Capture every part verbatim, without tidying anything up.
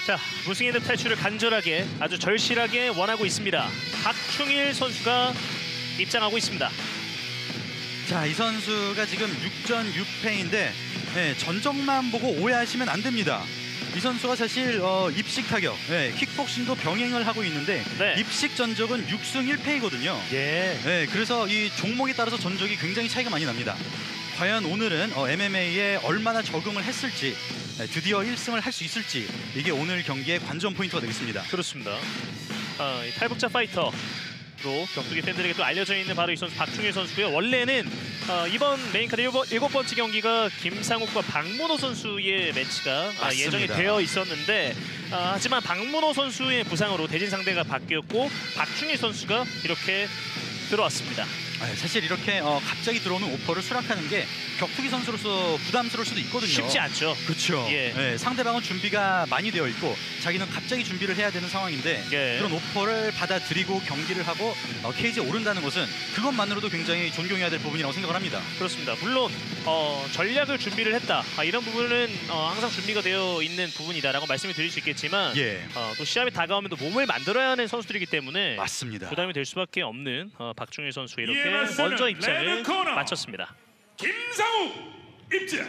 자, 무승의 늪 탈출을 간절하게 아주 절실하게 원하고 있습니다. 박충일 선수가 입장하고 있습니다. 자, 이 선수가 지금 육 전 육 패인데 네, 전적만 보고 오해하시면 안 됩니다. 이 선수가 사실 어, 입식 타격, 네, 킥복싱도 병행을 하고 있는데 네. 입식 전적은 육 승 일 패이거든요. 예. 네, 그래서 이 종목에 따라서 전적이 굉장히 차이가 많이 납니다. 과연 오늘은 어, 엠엠에이에 얼마나 적응을 했을지, 네, 드디어 일 승을 할 수 있을지, 이게 오늘 경기의 관전 포인트가 되겠습니다. 그렇습니다. 아, 이 탈북자 파이터로 격투기 팬들에게 또 알려져 있는 바로 이 선수 박충일 선수고요. 원래는 어, 이번 메인카드 일곱, 일곱 번째 경기가 김상욱과 박문호 선수의 매치가 아, 예정이 되어 있었는데 아, 하지만 박문호 선수의 부상으로 대진 상대가 바뀌었고 박충일 선수가 이렇게 들어왔습니다. 아, 사실 이렇게 어, 갑자기 들어오는 오퍼를 수락하는 게 격투기 선수로서 부담스러울 수도 있거든요. 쉽지 않죠. 그렇죠. 예. 네, 상대방은 준비가 많이 되어 있고 자기는 갑자기 준비를 해야 되는 상황인데 예. 그런 오퍼를 받아들이고 경기를 하고 어, 케이지에 오른다는 것은 그것만으로도 굉장히 존경해야 될 부분이라고 생각을 합니다. 그렇습니다. 물론 어, 전략을 준비를 했다. 아, 이런 부분은 어, 항상 준비가 되어 있는 부분이다라고 말씀을 드릴 수 있겠지만 예. 어, 또 시합에 다가오면 또 몸을 만들어야 하는 선수들이기 때문에 맞습니다. 부담이 될 수밖에 없는 어, 박충일 선수 이렇게 이에 먼저 입장을 레드코너. 마쳤습니다. 김상욱 입장.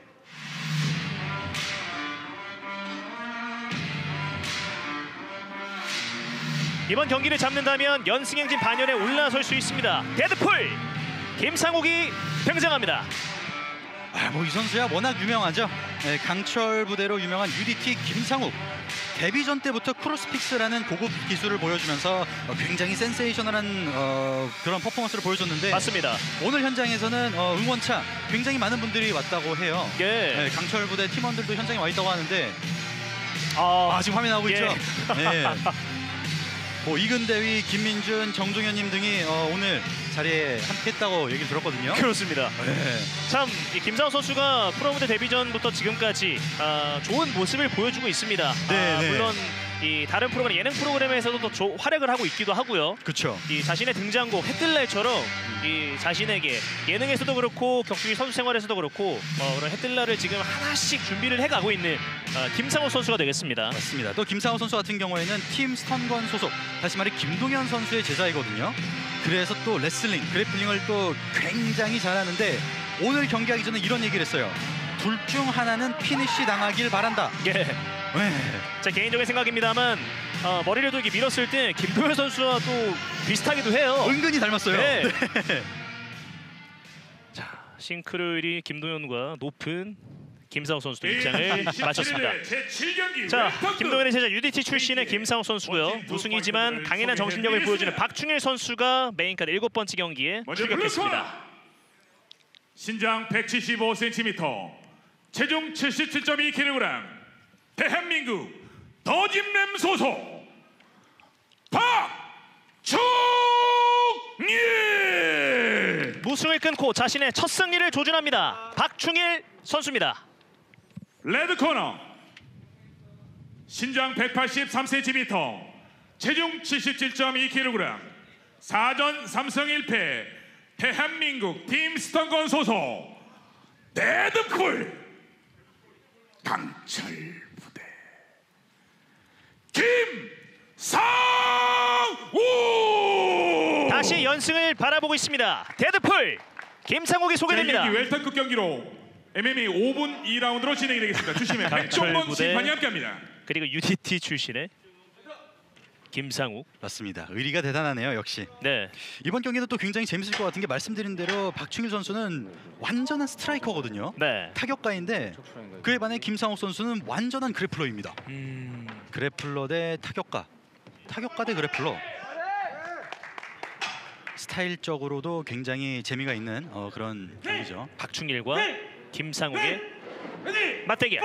이번 경기를 잡는다면 연승행진 반열에 올라설 수 있습니다. 데드풀 김상욱이 등장합니다. 아, 뭐 이 선수야 워낙 유명하죠. 네, 강철 부대로 유명한 유디티 김상욱. 데뷔전 때부터 크로스픽스라는 고급 기술을 보여주면서 어, 굉장히 센세이셔널한 어, 그런 퍼포먼스를 보여줬는데 맞습니다. 오늘 현장에서는 어, 응원차 굉장히 많은 분들이 왔다고 해요. 예. 네, 강철 부대 팀원들도 현장에 와 있다고 하는데 아, 아, 지금 화면 나오고 예. 있죠. 네. 뭐 이근대위, 김민준, 정종현님 등이 어, 오늘 자리에 함께했다고 얘기를 들었거든요. 그렇습니다. 네. 참 이 김상욱 선수가 프로무대 데뷔전부터 지금까지 아, 좋은 모습을 보여주고 있습니다. 네, 아, 네. 물론 이 다른 프로그램 예능 프로그램에서도 또 조, 활약을 하고 있기도 하고요. 그렇죠. 이 자신의 등장곡 해뜰날처럼 이 자신에게 예능에서도 그렇고 격투기 선수 생활에서도 그렇고 어, 그런 해뜰날을 지금 하나씩 준비를 해가고 있는 어, 김상욱 선수가 되겠습니다. 맞습니다. 또 김상우 선수 같은 경우에는 팀 스턴건 소속, 다시 말해 김동현 선수의 제자이거든요. 그래서 또 레슬링, 그래플링을 또 굉장히 잘하는데 오늘 경기하기 전에 이런 얘기를 했어요. 둘 중 하나는 피니쉬 당하길 바란다. 예. 네. 제 개인적인 생각입니다만 어, 머리를 또 이렇게 밀었을 때 김동현 선수와 또 비슷하기도 해요. 은근히 닮았어요. 네. 네. 자, 싱크로율이 김동현과 높은 김상욱 선수도 입장을 마쳤습니다. 제칠 경기 자, 김동현의 제자 유디티 출신의 김상욱 선수고요. 우승이지만 강인한 정신력을 보여주는 박충일 선수가 메인카드 일곱 번째 경기에 출격했습니다. 신장 백칠십오 센티미터, 체중 칠십칠 점 이 킬로그램, 대한민국 더짐램 소속 박충일! 무승을 끊고 자신의 첫 승리를 조준합니다. 박충일 선수입니다. 레드코너, 신장 백팔십삼 센티미터, 체중 칠십칠 점 이 킬로그램, 사 전 삼 승 일 패, 대한민국 팀 스턴건 소속 데드풀 강철 부대 김상욱! 다시 연승을 바라보고 있습니다. 데드풀 김상욱이 소개됩니다. 경기 웰터급 경기로 엠엠에이 오 분 이 라운드로 진행이 되겠습니다. 주심의 백종범 부대. 심판이 함께합니다. 그리고 유디티 출신의 김상욱. 맞습니다. 의리가 대단하네요, 역시. 네. 이번 경기도 또 굉장히 재밌을 것 같은 게 말씀드린 대로 박충일 선수는 완전한 스트라이커거든요. 네. 타격가인데 그에 반해 김상욱 선수는 완전한 그래플러입니다. 음... 그래플러 대 타격가, 타격가 대 그래플러. 스타일적으로도 굉장히 재미가 있는 어, 그런 경기죠. 박충일과 김상욱의 맞대결.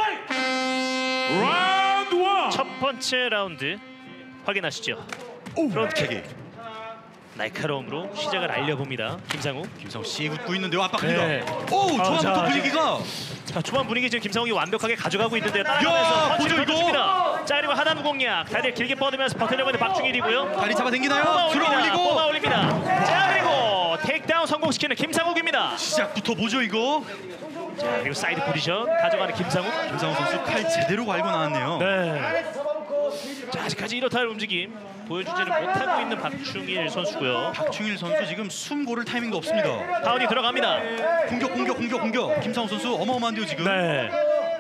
라운드 원. 첫 번째 라운드 확인하시죠. 오, 프론트킥. 날카로움으로 시작을 알려봅니다. 김상욱. 김상욱 씨 웃고 있는데요. 압박합니다. 네. 오, 아, 초반부터 자, 분위기가. 자, 초반 분위기 지금 김상욱이 완벽하게 가져가고 있는데요. 따라가면서 야, 펀치를 보죠, 이거. 던져줍니다. 자, 그리고 하단 공략. 다리를 길게 뻗으면서 버텨려고 하는 박충일이고요. 다리 잡아 당기나요? 뽑아 들어 올립니다. 올리고. 뽑아 올립니다. 자, 그리고 킥다운 성공시키는 김상욱입니다. 시작부터 뭐죠 이거? 자, 그리고 사이드 포지션 가져가는 김상욱. 김상욱 선수 칼 제대로 갈고 나왔네요. 네. 자, 아직까지 이렇다 할 움직임 보여주지는 못하고 있는 박충일 선수고요. 박충일 선수 지금 숨 고를 타이밍도 없습니다. 파운이 들어갑니다. 공격 공격 공격 공격. 김상욱 선수 어마어마한데요 지금. 네.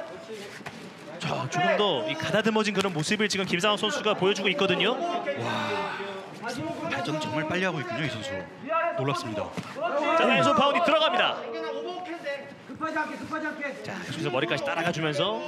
자, 조금 더 이 가다듬어진 그런 모습을 지금 김상욱 선수가 보여주고 있거든요. 와, 발전 정말 빨리 하고 있군요 이 선수. 놀랍습니다. 자, 왼손 파운이 들어갑니다. 급하지 않게 급하지 않게. 자, 여기서 머리까지 따라가주면서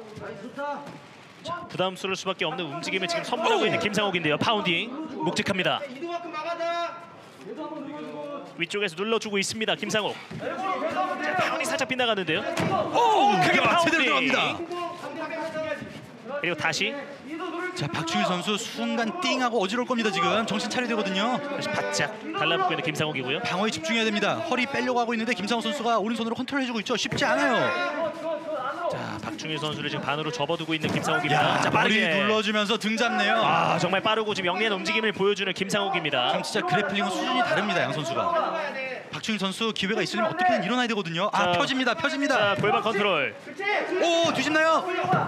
자, 부담스러울 수밖에 없는 움직임을 지금 선물하고 있는 김상욱인데요. 파운딩 묵직합니다. 이동만큼 막아다. 위쪽에서 눌러주고 있습니다. 김상욱. 자, 파운이 살짝 빗나가는데요. 오, 크게 야, 제대로 파운딩. 들어갑니다. 그리고 다시 자, 박충일 선수 순간 띵하고 어지러울 겁니다 지금. 정신 차려야 되거든요. 다시 바짝 달라붙고 있는 김상욱이고요. 방어에 집중해야 됩니다. 허리 빼려고 하고 있는데 김상욱 선수가 오른손으로 컨트롤해주고 있죠. 쉽지 않아요. 자, 박충일 선수를 지금 반으로 접어두고 있는 김상욱입니다. 야, 자, 머리 빠르게 눌러주면서 등 잡네요. 아, 정말 빠르고 지금 영리한 움직임을 보여주는 김상욱입니다. 지금 진짜 그래플링은 수준이 다릅니다 양 선수가. 박충일 선수 기회가 있으면 어떻게든 일어나야 되거든요. 아, 자, 펴집니다 펴집니다. 자, 골반 컨트롤 오, 뒤집나요?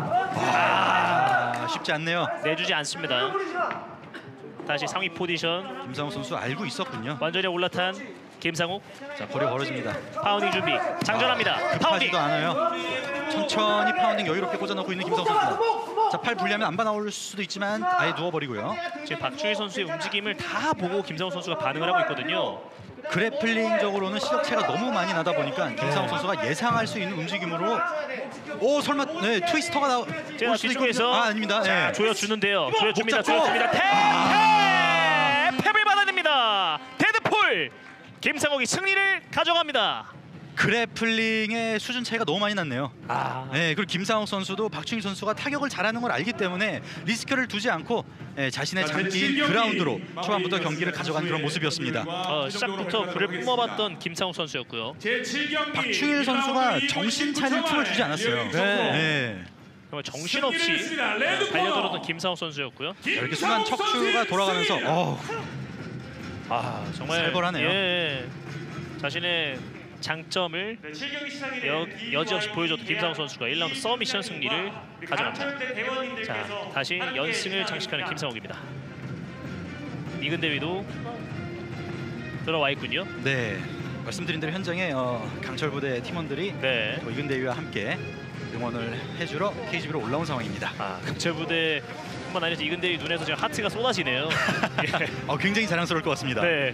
아, 쉽지 않네요. 내주지 않습니다. 다시 상위 포지션 김상욱 선수 알고 있었군요. 완전히 올라탄 김상욱. 자, 거리 벌어집니다. 파운딩 준비 장전합니다. 파운딩. 급하지도 않아요. 천천히 파운딩 여유롭게 꽂아놓고 있는 김상욱 선수입니다. 자, 팔 분리하면 안 받아올 수도 있지만 아예 누워버리고요. 지금 박충일 선수의 움직임을 다 보고 김상욱 선수가 반응을 하고 있거든요. 그래플링적으로는 시력차가 너무 많이 나다 보니까 김상욱 선수가 예상할 수 있는 움직임으로 오, 설마 네 트위스터가 나올 제가 수도 뒤쪽에서 있거든요. 아, 아닙니다. 자, 네. 조여주는데요. 조여줍니다. 목 잡고. 조여줍니다. 탭! 아. 탭! 탭을 받아냅니다. 데드풀! 김상욱이 승리를 가져갑니다. 그래플링의 수준 차이가 너무 많이 났네요. 아, 네, 그리고 김상욱 선수도 박충일 선수가 타격을 잘하는 걸 알기 때문에 리스크를 두지 않고 네, 자신의 장기인 그라운드로 초반부터 경기를 가져간 그런 모습이었습니다. 어, 시작부터 불을 뿜어봤던 김상욱 선수였고요. 제칠 경기 박충일 선수가 정신 차릴 틈을 주지 않았어요. 네. 정말 정신없이 달려들었던 김상욱 선수였고요. 이렇게 순간 척추가 돌아가면서 어, 아, 정말 살벌하네요. 예, 자신의 장점을 여, 여지없이 보여줬던 김상욱 선수가 일 라운드 서미션 승리를 가져갑니다. 자, 다시 연승을 장식하는 김상욱입니다. 이근 대위도 들어와 있군요. 네, 말씀드린 대로 현장에 어, 강철 부대 팀원들이 네. 또 이근 대위와 함께 응원을 해주러 케이지비로 올라온 상황입니다. 아, 강철 부대뿐만 아니라 이근 대위 눈에서 지금 하트가 쏟아지네요. 예. 어, 굉장히 자랑스러울 것 같습니다. 네.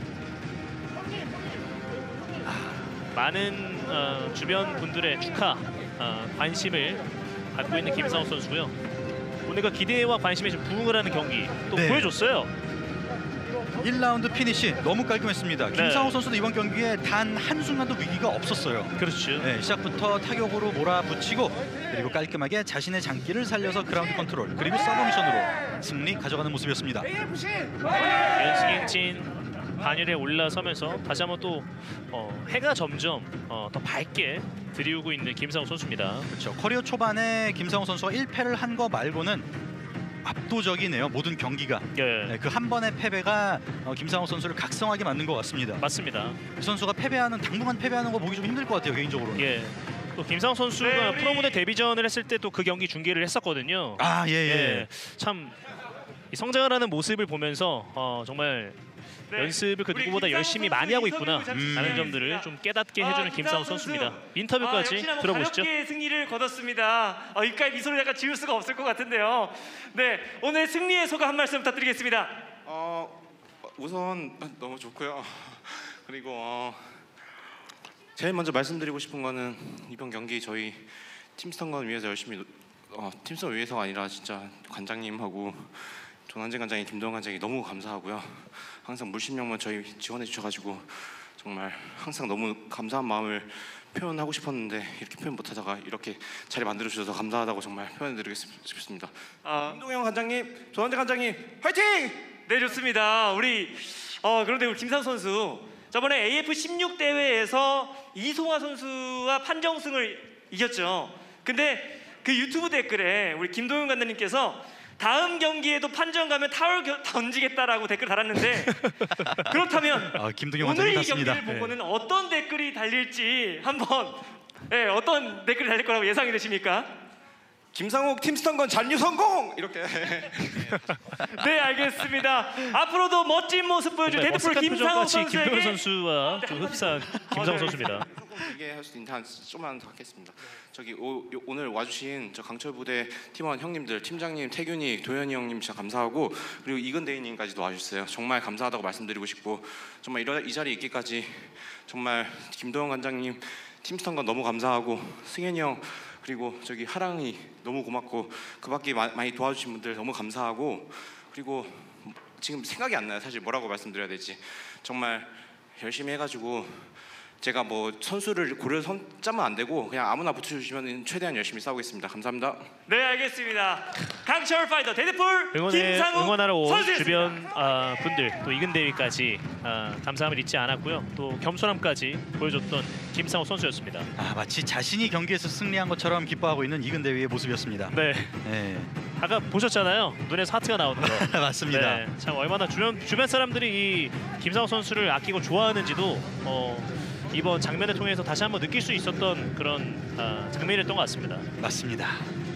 많은 어, 주변 분들의 축하, 어, 관심을 받고 있는 김상욱 선수고요. 오늘 그 기대와 관심에 좀 부응을 하는 경기 또 네. 보여줬어요. 일 라운드 피니시 너무 깔끔했습니다. 네. 김상욱 선수도 이번 경기에 단 한순간도 위기가 없었어요. 그렇죠. 네, 시작부터 타격으로 몰아붙이고 그리고 깔끔하게 자신의 장기를 살려서 그라운드 컨트롤 그리고 서브미션으로 승리 가져가는 모습이었습니다. 연승행진 반열에 올라서면서 다시 한번 또 어, 해가 점점 어, 더 밝게 들이우고 있는 김상욱 선수입니다. 그렇죠. 커리어 초반에 김상욱 선수가 일 패를 한 거 말고는 압도적이네요. 모든 경기가. 예, 네, 그 한 번의 패배가 어, 김상욱 선수를 각성하게 만든 것 같습니다. 맞습니다. 이 선수가 패배하는 당분간 패배하는 거 보기 좀 힘들 것 같아요 개인적으로는. 예, 또 김상욱 선수가 프로무대 데뷔전을 했을 때 또 그 경기 중계를 했었거든요. 아, 예, 예. 예, 참 이 성장을 하는 모습을 보면서 어, 정말 연습을 그 누구보다 열심히 많이 하고 있구나 음. 라는 점들을 좀 깨닫게 아, 해주는 김상욱 김상욱 선수입니다. 선수. 인터뷰까지 아, 역시나 뭐 들어보시죠. 가볍게 승리를 거뒀습니다. 어, 입가에 미소를 약간 지울 수가 없을 것 같은데요. 네, 오늘 승리의 소감 한 말씀 부탁드리겠습니다. 어 우선 너무 좋고요. 그리고 어, 제일 먼저 말씀드리고 싶은 거는 이번 경기 저희 팀스턴건 위해서 열심히 어, 팀스턴 위해서가 아니라 진짜 관장님하고 조난진 관장이 김동현 관장이 너무 감사하고요. 항상 물심령만 저희 지원해 주셔가지고 정말 항상 너무 감사한 마음을 표현하고 싶었는데 이렇게 표현 못하다가 이렇게 자리 만들어 주셔서 감사하다고 정말 표현해드리고 싶습니다. 아, 김동현 관장님, 조난진 관장님, 화이팅! 네, 좋습니다. 우리 어, 그런데 우리 김상욱 선수 저번에 에이에프 십육 대회에서 이송화 선수와 판정승을 이겼죠. 근데 그 유튜브 댓글에 우리 김동현 관장님께서 다음 경기에도 판정 가면 타월 겨- 던지겠다라고 댓글 달았는데 그렇다면 아, 김동현 오늘 원장님 이 같습니다. 경기를 보고는 어떤 댓글이 달릴지 한번 네, 어떤 댓글이 달릴 거라고 예상이 되십니까? 김상욱 팀스턴건 잔류 성공 이렇게. 네, 알겠습니다. 앞으로도 멋진 모습 보여줄 정말 데드풀 머쓱한 김상욱 표정같이 김동현 선수에게 선수와 좀 흡사한 김상욱 선수입니다. 이게 할 수 있는데 한 좀만 더 하겠습니다. 저기 오, 요- 오늘 와주신 저 강철 부대 팀원 형님들, 팀장님, 태균이, 도현이 형님 진짜 감사하고 그리고 이근대인님까지도 와주셨어요. 정말 감사하다고 말씀드리고 싶고 정말 이런 이 자리에 있기까지 정말 김도현 관장님, 팀스턴건 너무 감사하고 승현이 형 그리고 저기 하랑이 너무 고맙고 그밖에 마- 많이 도와주신 분들 너무 감사하고 그리고 지금 생각이 안 나요. 사실 뭐라고 말씀드려야 될지 정말 열심히 해가지고. 제가 뭐 선수를 고려 선 짜면 안 되고 그냥 아무나 붙여주시면 최대한 열심히 싸우겠습니다. 감사합니다. 네, 알겠습니다. 강철 파이터 데드풀 응원에 김상욱 응원하러 온 선수였습니다. 주변 아, 분들 또 이근대위까지 아, 감사함을 잊지 않았고요. 또 겸손함까지 보여줬던 김상욱 선수였습니다. 아, 마치 자신이 경기에서 승리한 것처럼 기뻐하고 있는 이근대위의 모습이었습니다. 네, 네, 아까 보셨잖아요. 눈에서 하트가 나오는 거. 맞습니다. 네, 참 얼마나 주변 주변 사람들이 이 김상욱 선수를 아끼고 좋아하는지도 어, 이번 장면을 통해서 다시 한번 느낄 수 있었던 그런 아, 장면이었던 것 같습니다. 맞습니다.